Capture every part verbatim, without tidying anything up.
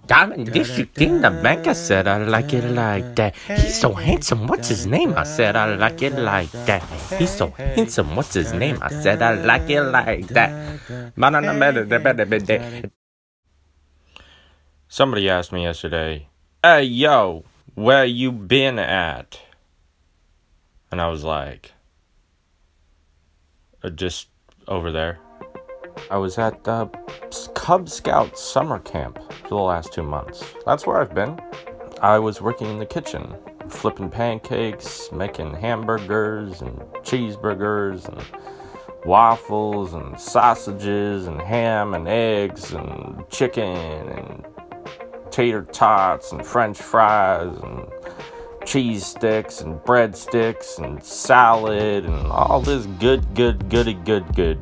Diamond, did you in the bank? I said I like it like that. He's so handsome, what's his name? I said I like it like that. He's so handsome, what's his name? I said I like it like that. Somebody asked me yesterday, "Hey, yo, where you been at?" And I was like, uh, just over there. I was at uh, Cub Scout summer camp for the last two months. That's where I've been. I was working in the kitchen, flipping pancakes, making hamburgers and cheeseburgers and waffles and sausages and ham and eggs and chicken and tater tots and french fries and cheese sticks and breadsticks and salad and all this good, good, goody, good, good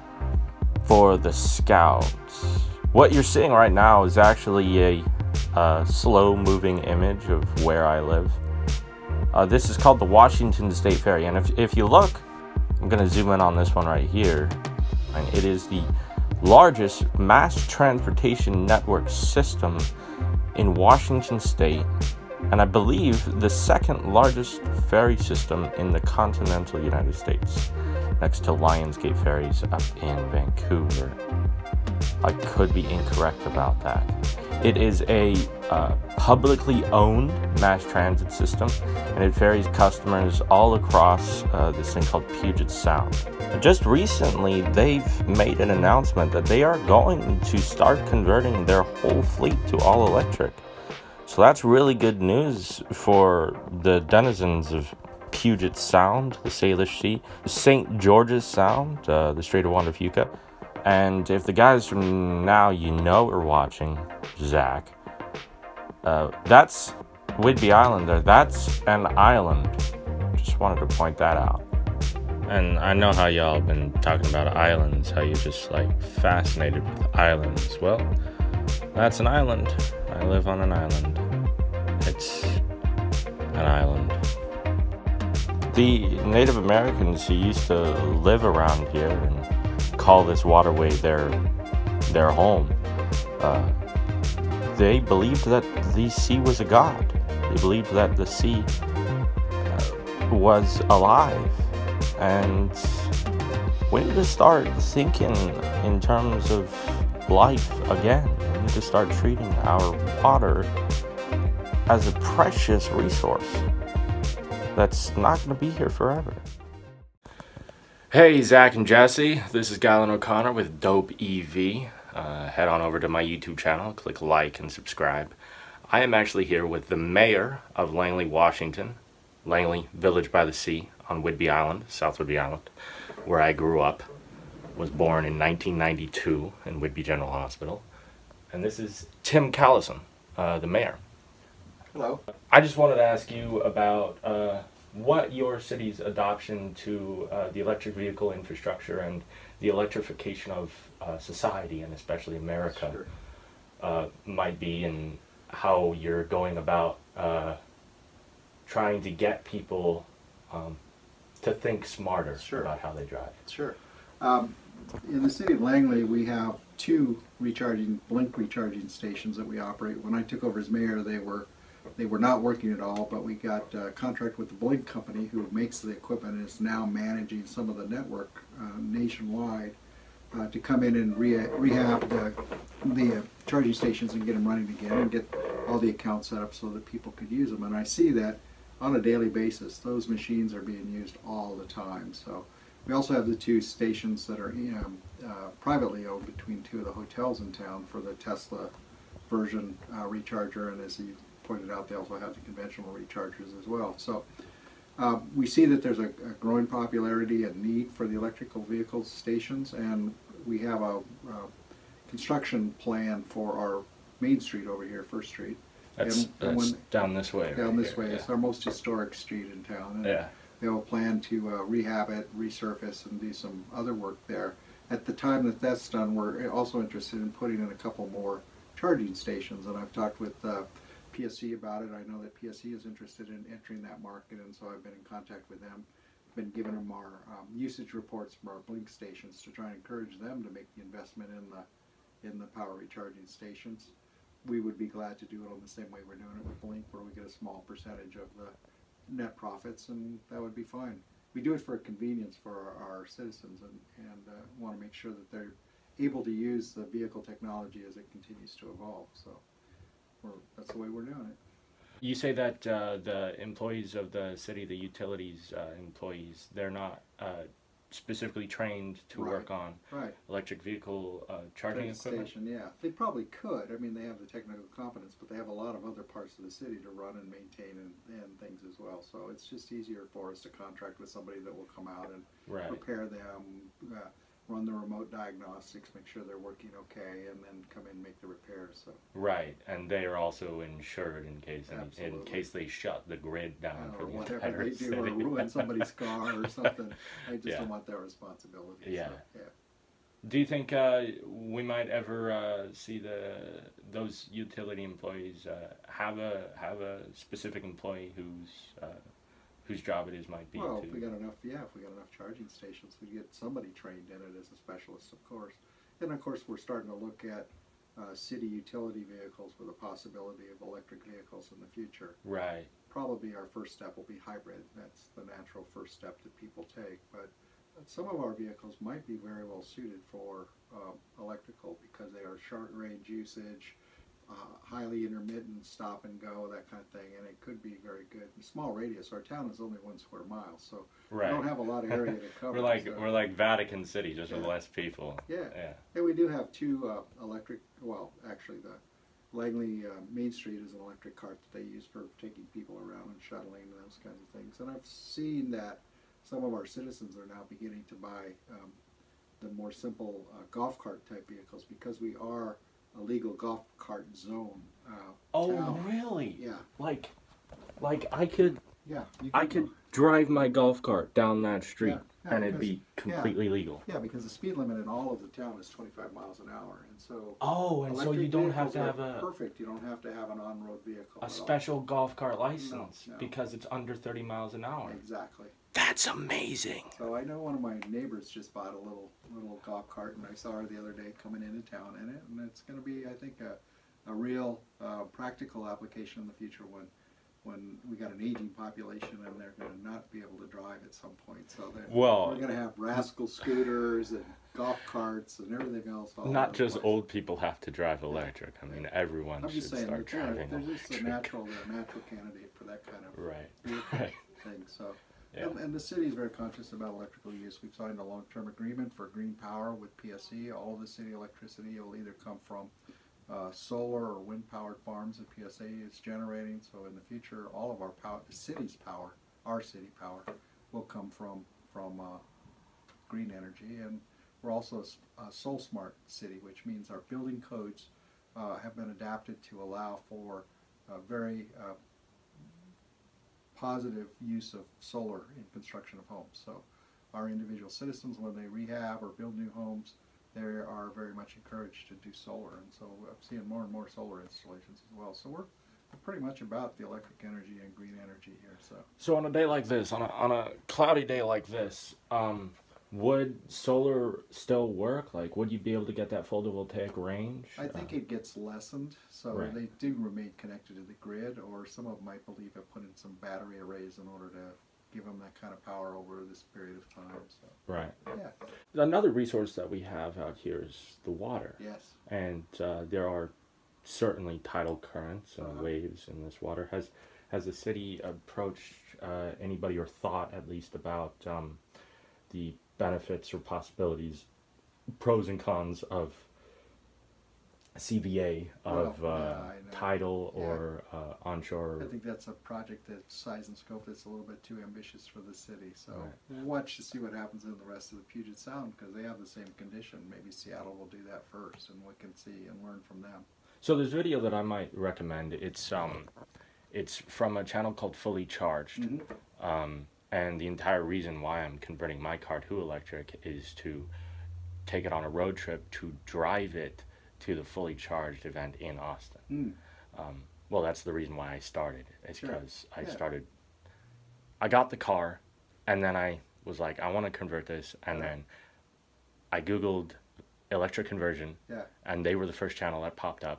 for the Scouts. What you're seeing right now is actually a uh, slow-moving image of where I live. Uh, this is called the Washington State Ferry, and if, if you look, I'm going to zoom in on this one right here, and it is the largest mass transportation network system in Washington State, and I believe the second largest ferry system in the continental United States, next to Lionsgate Ferries up in Vancouver. I could be incorrect about that. It is a uh, publicly owned mass transit system, and it ferries customers all across uh, this thing called Puget Sound. Just recently, they've made an announcement that they are going to start converting their whole fleet to all electric. So that's really good news for the denizens of Puget Sound, the Salish Sea, Saint George's Sound, uh, the Strait of Juan de Fuca. And if the guys from Now You Know are watching, Zach, uh, that's Whidbey Island there. That's an island. Just wanted to point that out. And I know how y'all have been talking about islands, how you're just like fascinated with islands. Well, that's an island. I live on an island. It's an island. The Native Americans who used to live around here and call this waterway their their home, uh, they believed that the sea was a god. They believed that the sea uh, was alive. And we need to start thinking in terms of life again. We need to start treating our water as a precious resource that's not going to be here forever. Hey, Zach and Jesse, this is Galen O'Connor with Dope E V. Uh, head on over to my YouTube channel, click like and subscribe. I am actually here with the mayor of Langley, Washington, Langley Village by the Sea on Whidbey Island, South Whidbey Island, where I grew up. Was born in nineteen ninety-two in Whidbey General Hospital. And this is Tim Callison, uh, the mayor. Hello. I just wanted to ask you about uh, what your city's adoption to uh, the electric vehicle infrastructure and the electrification of uh, society, and especially America, Sure. uh, might be, and how you're going about uh, trying to get people um, to think smarter Sure. about how they drive. Sure. Um, in the city of Langley, we have two recharging, Blink recharging stations that we operate. When I took over as mayor, they were they were not working at all, but we got a contract with the Blink company, who makes the equipment and is now managing some of the network uh, nationwide, uh, to come in and re rehab the, the uh, charging stations and get them running again and get all the accounts set up so that people could use them. And I see that on a daily basis. Those machines are being used all the time. So we also have the two stations that are um, uh, privately owned between two of the hotels in town for the Tesla version uh, recharger, and as you pointed out, they also have the conventional rechargers as well. So uh, we see that there's a, a growing popularity and need for the electrical vehicle stations, and we have a, a construction plan for our main street over here, First Street. That's, and, that's and when, down this way. down right this here, way. yeah. It's our most historic street in town. And Yeah. we have a plan to uh, rehab it, resurface, and do some other work there. At the time that that's done, we're also interested in putting in a couple more charging stations, and I've talked with uh, P S C about it. I know that P S C is interested in entering that market, and so I've been in contact with them. Been giving them our um, usage reports from our Blink stations to try and encourage them to make the investment in the in the power recharging stations. we would be glad to do it on the same way we're doing it with Blink, where we get a small percentage of the net profits, and that would be fine. We do it for convenience for our, our citizens, and, and uh, want to make sure that they're able to use the vehicle technology as it continues to evolve. So we're, that's the way we're doing it. You say that uh, the employees of the city, the utilities uh, employees, they're not uh, specifically trained to Right. work on Right. electric vehicle uh, charging Train equipment? station, yeah. They probably could. I mean, they have the technical competence, but they have a lot of other parts of the city to run and maintain and, and things as well. So it's just easier for us to contract with somebody that will come out and Right. repair them, uh, run the remote diagnostics, make sure they're working okay, and then come in and make the repairs. So Right, and they are also insured in case any, in Absolutely. case they shut the grid down for or the whatever entire they do, city. or ruin somebody's car or something. I just Yeah. don't want that responsibility. Yeah. So, yeah. Do you think uh, we might ever uh, see the those utility employees uh, have a have a specific employee whose uh, whose job it is might be Well, to? if we got enough, yeah, if we got enough charging stations, we get somebody trained in it as a specialist, of course. And of course, we're starting to look at uh, city utility vehicles with the possibility of electric vehicles in the future. Right. Probably our first step will be hybrid. That's the natural first step that people take. But some of our vehicles might be very well suited for um, electrical because they are short range usage, uh, highly intermittent stop and go, that kind of thing, and it could be very good. Small radius. Our town is only one square mile, so Right. we don't have a lot of area to cover. We're like so- we're like Vatican City, just with Yeah. less people. Yeah. Yeah. And we do have two uh, electric, well, actually the Langley uh, Main Street is an electric cart that they use for taking people around and shuttling and those kinds of things. And I've seen that some of our citizens are now beginning to buy um, the more simple uh, golf cart type vehicles because we are a legal golf cart zone. Uh, Oh, town. really? Yeah. Like, like I could Yeah. You I could drive my golf cart down that street Yeah, yeah, and it'd because- be completely legal. Yeah, because the speed limit in all of the town is twenty-five miles an hour, and so. Oh, and so you electric don't have vehicles to are have a Perfect, you don't have to have an on-road vehicle a at all. special golf cart license No, no. because it's under thirty miles an hour. Exactly. That's amazing. So I know one of my neighbors just bought a little little golf cart, and I saw her the other day coming into town in it, and it's going to be, I think, a, a real uh, practical application in the future when when we got an aging population and they're going to not be able to drive at some point. So they're- Well- we're going to have rascal scooters and golf carts and everything else. All Not over the just place. old people have to drive electric. I mean, everyone I'm should just saying, start that they're, driving they're just a electric. natural, they're a natural candidate for that kind of Right. vehicle Right. thing. So, Yeah. and, and the city is very conscious about electrical use. We've signed a long-term agreement for green power with P S E. All the city electricity will either come from uh, solar or wind-powered farms that P S A is generating. So in the future, all of our power, the city's power, our city power, will come from from uh, green energy. And we're also a s- a Soul Smart city, which means our building codes uh, have been adapted to allow for uh, very uh, positive use of solar in construction of homes. So our individual citizens, when they rehab or build new homes, they are very much encouraged to do solar. And so I'm seeing more and more solar installations as well. So we're, we're pretty much about the electric energy and green energy here. So So on a day like this, on a on a cloudy day like this, um, would solar still work? Like, would you be able to get that photovoltaic range? I think Uh, it gets lessened. So Right. they do remain connected to the grid, or some of them, I believe, have put in some battery arrays in order to give them that kind of power over this period of time. So right. yeah, Another resource that we have out here is the water. yes. And uh, there are certainly tidal currents and Uh-huh. waves in this water. Has has the city approached uh, anybody or thought at least about um, the benefits or possibilities, pros and cons of C V A, of Well, uh, yeah, I know. tidal Yeah. or uh, onshore? I think that's a project that size and scope that's a little bit too ambitious for the city. So Right. we'll watch to see what happens in the rest of the Puget Sound because they have the same condition. Maybe Seattle will do that first, and we can see and learn from them. So there's a video that I might recommend. It's um, it's from a channel called Fully Charged. Mhm. Um, and the entire reason why I'm converting my car to electric is to take it on a road trip to drive it to the Fully Charged event in Austin. Mm. Um, well, that's the reason why I started. It's Sure. because I Yeah. started. I got the car, and then I was like, I want to convert this, and Right. then I Googled electric conversion, Yeah. and they were the first channel that popped up.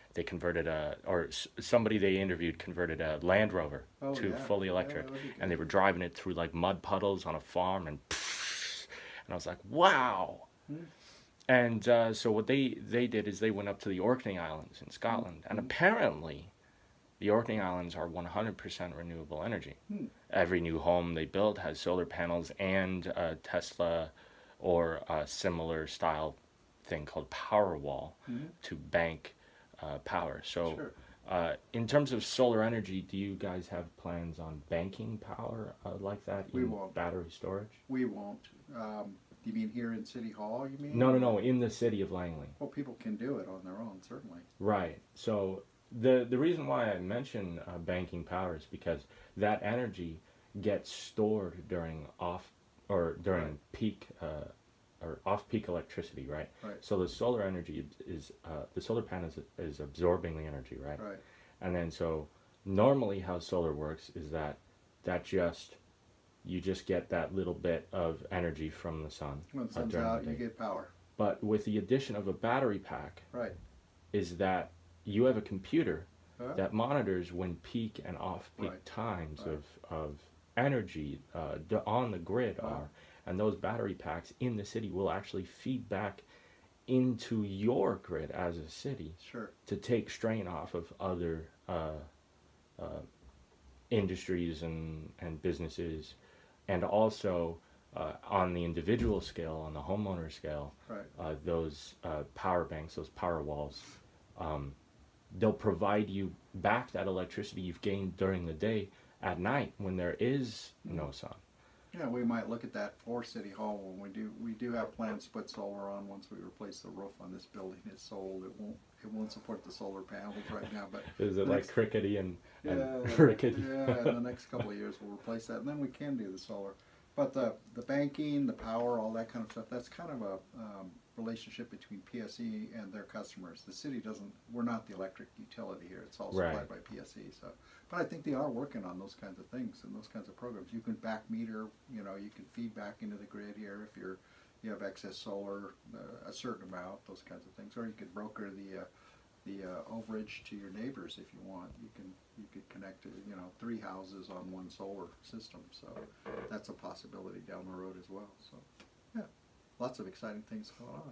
they converted a, or s- somebody they interviewed converted a Land Rover Oh, to yeah. fully electric, Yeah, that'd be good. and they were driving it through like mud puddles on a farm, and and I was like, wow. Hmm. And uh, so what they they did is they went up to the Orkney Islands in Scotland, and Hmm. apparently, the Orkney Islands are one hundred percent renewable energy. Hmm. Every new home they build has solar panels and a Tesla or a similar style thing called Powerwall Hmm. to bank uh, power. So, Sure. uh, in terms of solar energy, do you guys have plans on banking power uh, like that We in won't. battery storage? We won't. Um, you mean here in City Hall, you mean? No, no, no. In the city of Langley. Well, people can do it on their own, certainly. Right. So the the reason why I mention uh, banking power is because that energy gets stored during off or during Right. peak uh, or off peak electricity, right? Right. So the solar energy is uh, the solar panel is, is absorbing the energy, right? Right. And then so normally how solar works is that that just you just get that little bit of energy from the sun When the uh, sun's during out, the you day. get power. But with the addition of a battery pack, Right. is that you have a computer Huh? that monitors when peak and off-peak Right. times Right. of, of energy uh, d- on the grid Wow. are, and those battery packs in the city will actually feed back into your grid as a city Sure. to take strain off of other uh, uh, industries and, and businesses, and also uh, on the individual scale, on the homeowner scale, Right. uh, those uh, power banks, those power walls, um, they'll provide you back that electricity you've gained during the day at night when there is no sun. Yeah, we might look at that for City Hall when we do. We do have plans to put solar on once we replace the roof on this building. It's old. It won't. It won't support the solar panels right now. But Is it the like next- crickety and, and Yeah, rickety? yeah. In the next couple of years, we'll replace that, and then we can do the solar. But the the banking, the power, all that kind of stuff. That's kind of a um, relationship between P S E and their customers. The city doesn't. We're not the electric utility here. It's all supplied Right. by P S E. So, but I think they are working on those kinds of things and those kinds of programs. You can back meter. You know, you can feed back into the grid here if you're you have excess solar, uh, a certain amount, those kinds of things. Or you could broker the uh, the uh, overage to your neighbors if you want. You can you could connect to, you know, three houses on one solar system. So that's a possibility down the road as well. So yeah, lots of exciting things going on.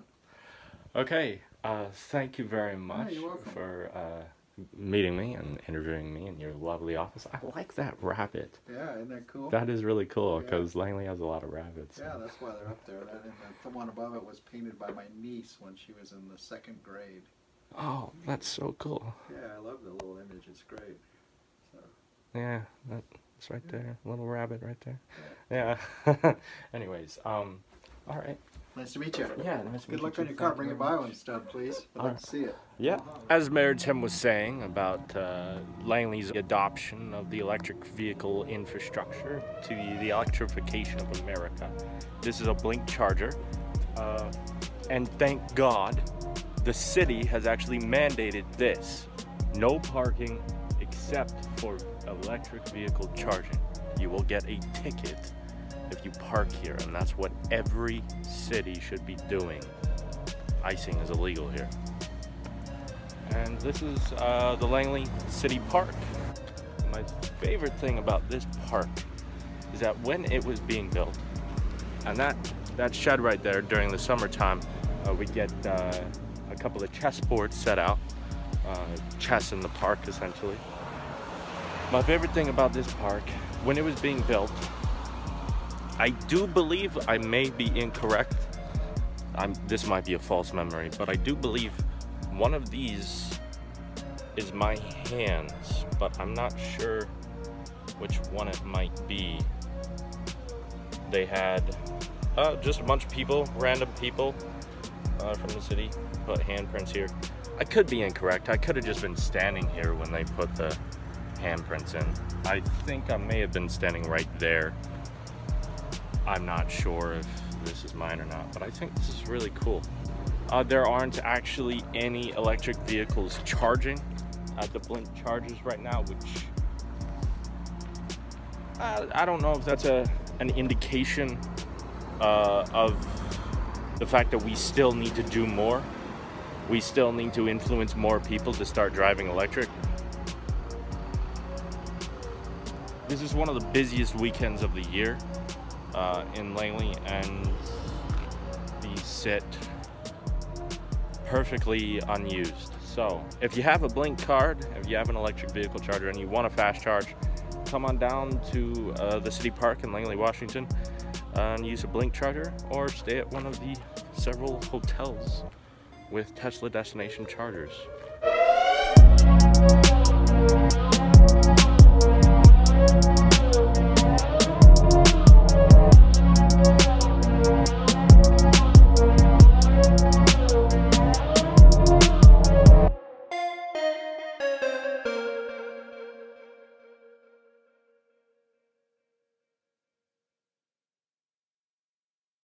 Okay, uh, thank you very much you're welcome. for uh, meeting me and interviewing me in your lovely office. I like that rabbit. Yeah, isn't that cool? That is really cool Yeah. because Langley has a lot of rabbits. Yeah, that's why they're up there. That, and the one above it was painted by my niece when she was in the second grade. Oh, that's so cool. Yeah, I love the little image. It's great. So, Yeah, that's right there. Little rabbit right there. yeah. Yeah. Anyways, um, all right. Nice to meet you. Yeah, nice to Good meet luck you on too. your car. Thank Bring you it very by much. one stud, please. I'd All like right. to see it. Yeah. As Mayor Tim was saying about uh, Langley's adoption of the electric vehicle infrastructure to the electrification of America, this is a Blink charger. Uh, and thank God the city has actually mandated this. No parking except for electric vehicle charging. You will get a ticket if you park here, and that's what every city should be doing. Icing is illegal here. And this is uh, the Langley City Park. My favorite thing about this park is that when it was being built, and that, that shed right there during the summertime, uh, we get uh, a couple of chessboards set out, uh, chess in the park essentially. My favorite thing about this park, when it was being built, I do believe, I may be incorrect, I'm, this might be a false memory, but I do believe one of these is my hands, but I'm not sure which one it might be. They had uh, just a bunch of people, random people uh, from the city, put handprints here. I could be incorrect. I could have just been standing here when they put the handprints in. I think I may have been standing right there. I'm not sure if this is mine or not, but I think this is really cool. Uh, there aren't actually any electric vehicles charging at the Blink chargers right now, which uh, I don't know if that's a an indication uh, of the fact that we still need to do more we still need to influence more people to start driving electric. This is one of the busiest weekends of the year uh, in Langley, and these sit perfectly unused. So if you have a Blink card, if you have an electric vehicle charger and you want a fast charge, come on down to uh, the city park in Langley, Washington, and use a Blink charger, or stay at one of the several hotels with Tesla destination chargers.